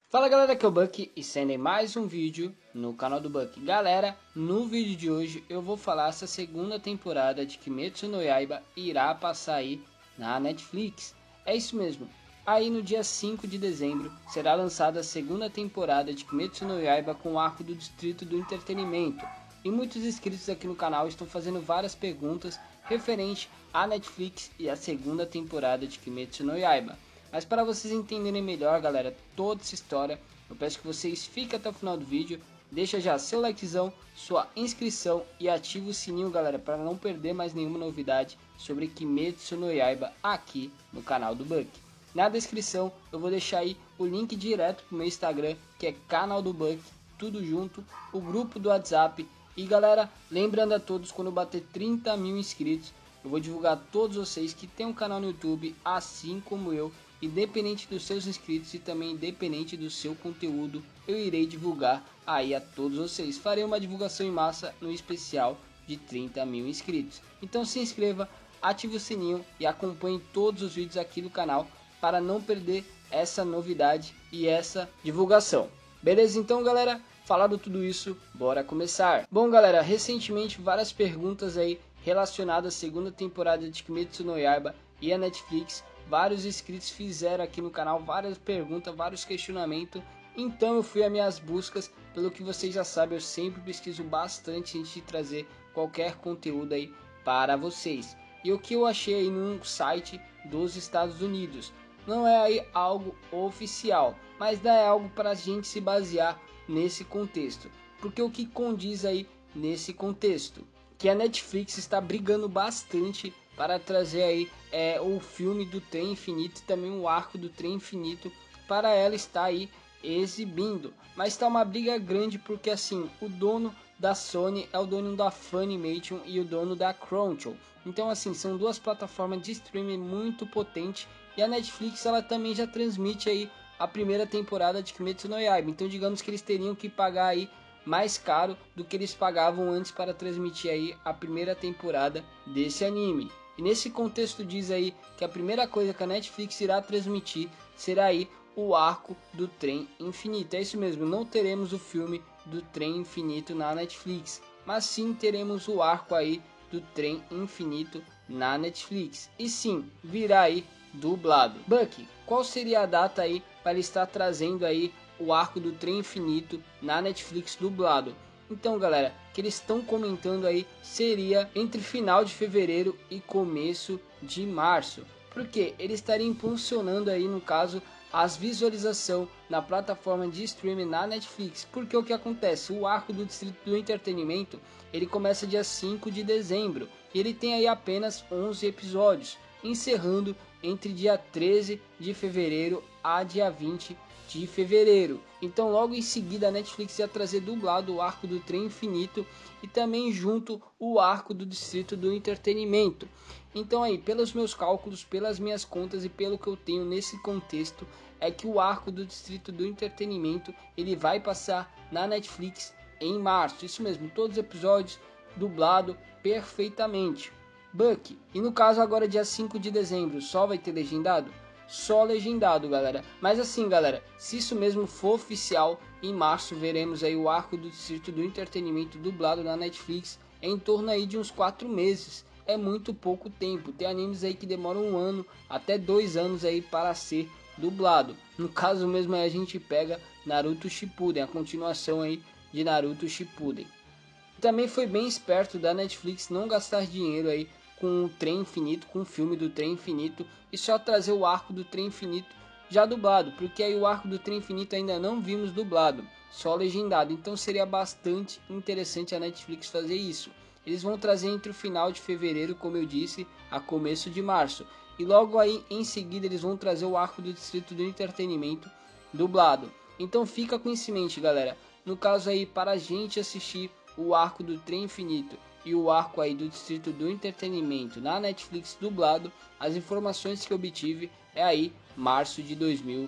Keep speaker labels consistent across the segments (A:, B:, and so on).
A: Fala galera, aqui é o Buck e sendo mais um vídeo no canal do Buck. Galera, no vídeo de hoje eu vou falar se a segunda temporada de Kimetsu no Yaiba irá passar aí na Netflix. É isso mesmo, aí no dia 5 de dezembro será lançada a segunda temporada de Kimetsu no Yaiba com o arco do Distrito do Entretenimento. E muitos inscritos aqui no canal estão fazendo várias perguntas referente à Netflix e à segunda temporada de Kimetsu no Yaiba. Mas para vocês entenderem melhor, galera, toda essa história, eu peço que vocês fiquem até o final do vídeo, deixa já seu likezão, sua inscrição e ativa o sininho, galera, para não perder mais nenhuma novidade sobre Kimetsu no Yaiba aqui no canal do Buck. Na descrição eu vou deixar aí o link direto pro meu Instagram, que é canal do Buck, tudo junto, o grupo do WhatsApp. E galera, lembrando a todos, quando bater 30 mil inscritos, eu vou divulgar a todos vocês que tem um canal no YouTube, assim como eu, independente dos seus inscritos e também independente do seu conteúdo, eu irei divulgar aí a todos vocês. Farei uma divulgação em massa no especial de 30 mil inscritos. Então se inscreva, ative o sininho e acompanhe todos os vídeos aqui do canal para não perder essa novidade e essa divulgação. Beleza? Então galera, falado tudo isso, bora começar. Bom galera, recentemente várias perguntas aí relacionadas à segunda temporada de Kimetsu no Yaiba e a Netflix. Vários inscritos fizeram aqui no canal várias perguntas, vários questionamentos. Então eu fui às minhas buscas. Pelo que vocês já sabem, eu sempre pesquiso bastante antes de trazer qualquer conteúdo aí para vocês. E o que eu achei aí num site dos Estados Unidos. Não é aí algo oficial, mas é algo para a gente se basear nesse contexto. Porque o que condiz aí nesse contexto? Que a Netflix está brigando bastante para trazer aí o filme do Trem Infinito e também o arco do Trem Infinito para ela estar aí exibindo. Mas está uma briga grande porque assim, o dono da Sony é o dono da Funimation e o dono da Crunchyroll. Então assim, são duas plataformas de streaming muito potentes e a Netflix ela também já transmite aí a primeira temporada de Kimetsu no Yaiba. Então digamos que eles teriam que pagar aí mais caro do que eles pagavam antes para transmitir aí a primeira temporada desse anime. E nesse contexto diz aí que a primeira coisa que a Netflix irá transmitir será aí o arco do Trem Infinito. É isso mesmo, não teremos o filme do Trem Infinito na Netflix, mas sim teremos o arco aí do Trem Infinito na Netflix. E sim, virá aí dublado. Buck, qual seria a data aí para estar trazendo aí o arco do Trem Infinito na Netflix dublado? Então galera, que eles estão comentando aí seria entre final de fevereiro e começo de março, porque eles estariam impulsionando aí no caso as visualizações na plataforma de streaming na Netflix. Porque o que acontece? O arco do Distrito do Entretenimento ele começa dia 5 de dezembro e ele tem aí apenas 11 episódios, encerrando entre dia 13 de fevereiro a dia 20 de fevereiro. Então logo em seguida a Netflix ia trazer dublado o arco do Trem Infinito e também junto o arco do Distrito do Entretenimento. Então aí, pelos meus cálculos, pelas minhas contas e pelo que eu tenho nesse contexto, é que o arco do Distrito do Entretenimento ele vai passar na Netflix em março. Isso mesmo, todos os episódios dublado perfeitamente. Buck, e no caso agora dia 5 de dezembro, só vai ter legendado? Só legendado, galera. Mas assim, galera, se isso mesmo for oficial, em março veremos aí o arco do Distrito do Entretenimento dublado na Netflix em torno aí de uns 4 meses. É muito pouco tempo. Tem animes aí que demoram 1 ano até 2 anos aí para ser dublado. No caso mesmo aí a gente pega Naruto Shippuden, a continuação aí de Naruto Shippuden. Também foi bem esperto da Netflix não gastar dinheiro aí com o Trem Infinito, com o filme do Trem Infinito e só trazer o arco do Trem Infinito já dublado, porque aí o arco do Trem Infinito ainda não vimos dublado, só legendado. Então seria bastante interessante a Netflix fazer isso. Eles vão trazer entre o final de fevereiro, como eu disse, a começo de março. E logo aí em seguida eles vão trazer o arco do Distrito do Entretenimento dublado. Então fica com isso em mente, galera. No caso aí, para a gente assistir o arco do Trem Infinito e o arco aí do Distrito do Entretenimento na Netflix dublado, as informações que eu obtive é aí março de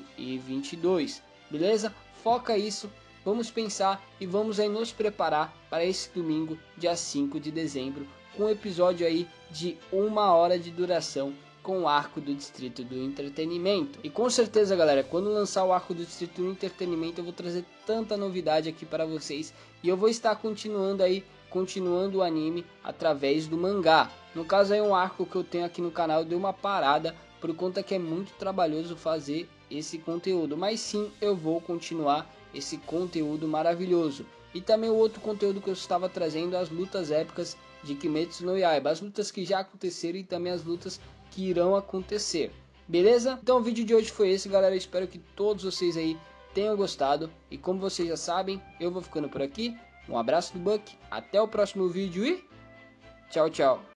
A: 2022, beleza? Foca isso, vamos pensar e vamos aí nos preparar para esse domingo, dia 5 de dezembro, com um episódio aí de 1 hora de duração com o arco do Distrito do Entretenimento. E com certeza, galera, quando lançar o arco do Distrito do Entretenimento, eu vou trazer tanta novidade aqui para vocês. E eu vou estar continuando o anime através do mangá. No caso é um arco que eu tenho aqui no canal, deu uma parada por conta que é muito trabalhoso fazer esse conteúdo. Mas sim, eu vou continuar esse conteúdo maravilhoso. E também o outro conteúdo que eu estava trazendo, as lutas épicas de Kimetsu no Yaiba. As lutas que já aconteceram e também as lutas que irão acontecer, beleza? Então o vídeo de hoje foi esse, galera. Eu espero que todos vocês aí tenham gostado. E como vocês já sabem, eu vou ficando por aqui. Um abraço do Buck, até o próximo vídeo e tchau, tchau.